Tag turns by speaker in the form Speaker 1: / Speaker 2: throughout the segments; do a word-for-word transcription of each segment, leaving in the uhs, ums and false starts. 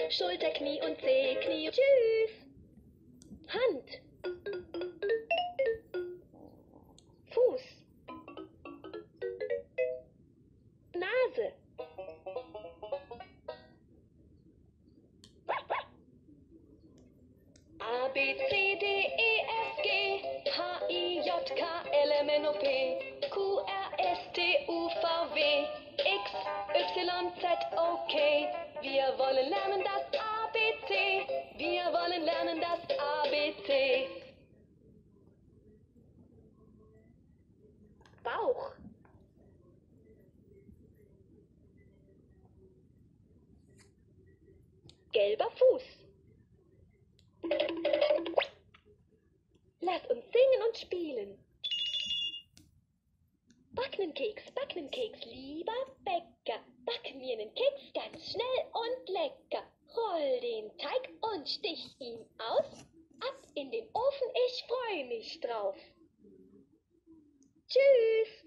Speaker 1: Schulter, Knie und Zeh, Knie. Tschüss. Hand. Fuß. Nase. A, B, C, D, E, F, G, H, I, J, K, L, M, N, O, P, Q, R, S, T, U, V, W, X, Y, Z, OK. Wir wollen lernen das A B C. Wir wollen lernen das A B C. Bauch. Gelber Fuß. Lass uns singen und spielen. Backen einen Keks, backen einen Keks, lieber Bäcker. Backen mir einen Keks ganz schnell und lecker. Roll den Teig und stich ihn aus. Ab in den Ofen, ich freu mich drauf. Tschüss.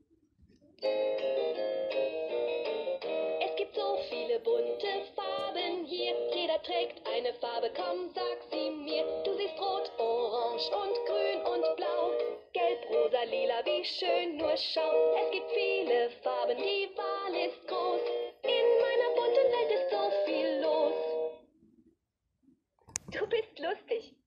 Speaker 1: Es gibt so viele bunte Farben hier. Jeder trägt eine Farbe, komm, sag sie mir. Du siehst rot, orange und grün und blau. Gelb, rosa, lila, wie schön, nur schau. Es gibt viele Farben, die Wahl ist groß. In meiner bunten Welt ist so viel los. Du bist lustig.